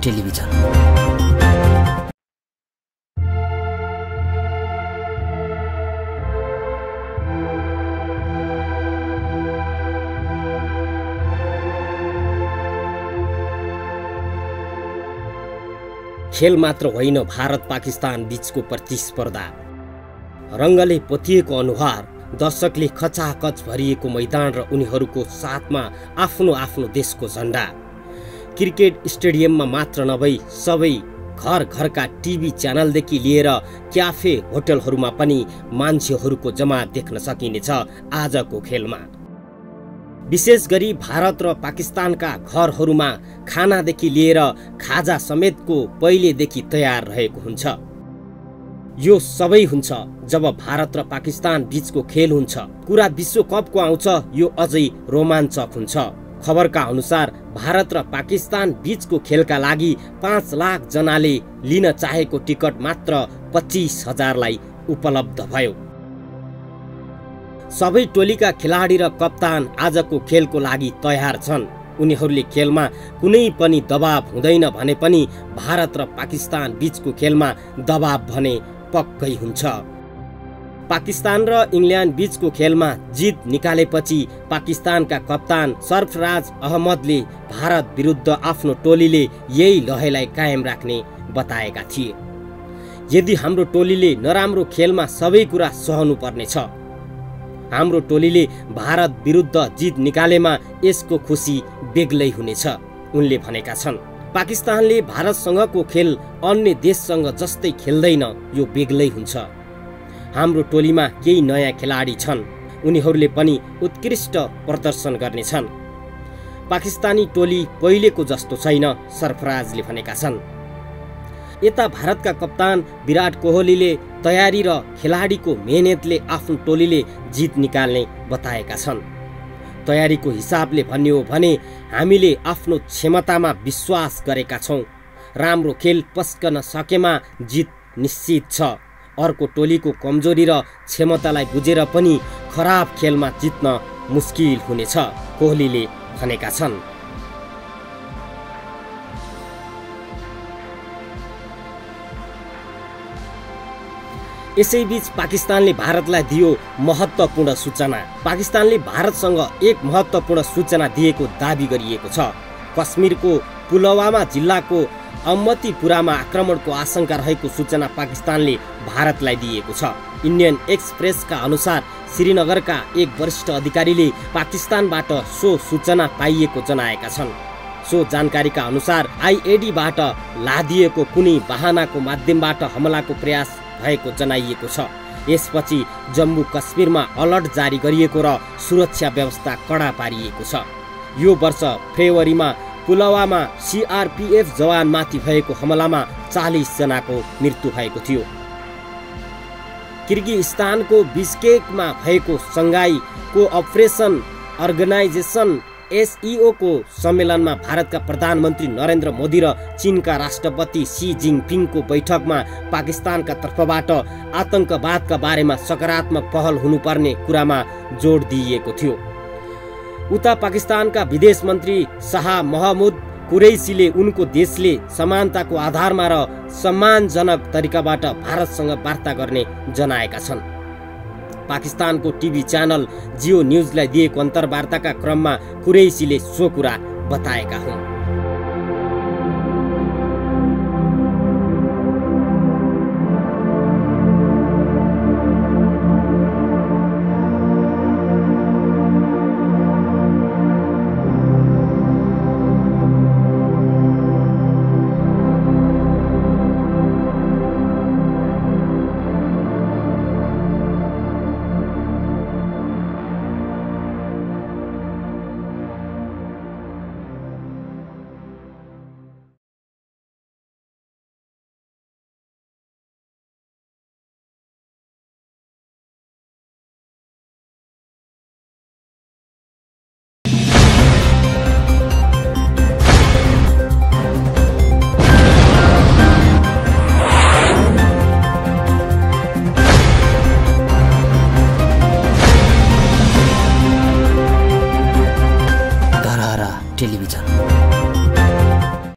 Television. खेल मात्र होइन भारत पाकिस्तान बीचको प्रतिस्पर्धा। रङ्गले पोतिएको अनुहार, दर्शकले खचाखच भरिएको मैदान र उनीहरूको साथमा आफ्नो आफ्नो देशको झण्डा। क्रिकेट स्टेडियममा मात्र नभई सबै घर घरका टिभी च्यानलदेखि लिएर क्याफे होटलहरूमा पनि मान्छेहरूको जमात देख्न सकिनेछ आजको खेलमा। विशेष गरी भारत र पाकिस्तानका घरहरूमा खानादेखि लिएर खाजा समेतको पहिलेदेखि तयार रहेको हुन्छ। यो सबै हुन्छ जब भारत र पाकिस्तान बीचको खेल हुन्छ। कुरा विश्वकपको आउँछ, यो अझै रोमाञ्चक हुन्छ। खबरका अनुसार भारत र पाकिस्तान बीचको खेलका लागि 5 लाख जनाले लिन चाहेको टिकट मात्र 25,000लाई उपलब्ध भयो। सबै टोलीका खेलाडी र कप्तान आजको खेलको लागि तयार छन्। उनीहरूले खेलमा कुनै पनि दबाब हुँदैन भने पनि भारत र पाकिस्तान बीचको खेलमा दबाब भने पक्कै हुन्छ। पाकिस्तान र इङ्ल्यान्ड बीचको खेलमा जित निकालेपछि पाकिस्तानका कप्तान सरफराज अहमदले भारत विरुद्ध आफ्नो टोलीले यही लहैलाई कायम राख्ने बताएका थिए। यदि हाम्रो टोलीले नराम्रो खेलमा सबै कुरा सहनु पर्नेछ। हाम्रो टोलीले भारत विरुद्ध जित निकालेमा यसको खुसी बेग्लै हुनेछ, उनले भनेका छन्। पाकिस्तानले भारतसँगको खेल अन्य देशसँग जस्तै खेल्दैन, यो बेग्लै हुन्छ। हाम्रो टोलीमा केही नयाँ खेलाडी छन्, उनीहरूले पनि उत्कृष्ट प्रदर्शन गर्नेछन्। पाकिस्तानी टोली पहिलेको जस्तो छैन, सरफराजले भनेका छन्। यता भारतका कप्तान विराट कोहलीले तयारी र खेलाडीको मेहनतले आफ्नो टोलीले जित निकाल्ने बताएका छन्। तयारीको हिसाबले भन्ने हो भने हामीले आफ्नो क्षमतामा विश्वास गरेका छौँ। राम्रो खेल पस्कन सकेमा जित निश्चित छ। अर्को टोलीको कमजोरी र क्षमतालाई बुझेर पनि खराब खेलमा जित्न मुस्किल हुनेछ, कोहलीले भनेका छन्। यसैबीच पाकिस्तानले भारतलाई दियो महत्त्वपूर्ण सूचना। पाकिस्तानले भारतसँग एक महत्त्वपूर्ण सूचना दिएको दाबी गरिएको छ। कश्मीरको पुलवामा जिल्लाको अम्मतीपुरामा आक्रमणको आशंका रहेको सूचना पाकिस्तानले भारतलाई दिएको छ। इन्डियन एक्सप्रेसका अनुसार श्रीनगरका एक वरिष्ठ अधिकारीले पाकिस्तानबाट सो सूचना पाइएको जनाएका छन्। सो जानकारीका अनुसार आईईडीबाट लादिएको कुनै वाहनाको माध्यमबाट हमलाको प्रयास भएको जनाइएको छ। यसपछि जम्मू कश्मीरमा अलर्ट जारी गरिएको र सुरक्षा व्यवस्था कडा पारिएको छ। यो वर्ष फेब्रुअरीमा पुलवामा सीआरपीएफ जवानमाथि भएको हमलामा 40 जनाको मृत्यु भएको थियो। किर्गिस्तानको बिस्केकमा भएको सङ्घाई कोअपरेसन अर्गनाइजेसन एसईओ को सम्मेलनमा भारतका प्रधानमन्त्री नरेन्द्र मोदी र चीनका राष्ट्रपति सी जिनपिङको बैठकमा पाकिस्तानका तर्फबाट आतंकवादका बारेमा सकारात्मक पहल हुनुपर्ने कुरामा जोड दिइएको थियो। उता पाकिस्तानका विदेश मन्त्री शाह महमुद कुरैसीले उनको देशले समानताको आधारमा र सम्मानजनक तरिकाबाट भारतसँग वार्ता गर्ने जनाएका छन्। पाकिस्तानको टिभी च्यानल जियो न्युजलाई दिएको अन्तर्वार्ताका क्रममा कुरैसीले सो कुरा बताएका हुन्।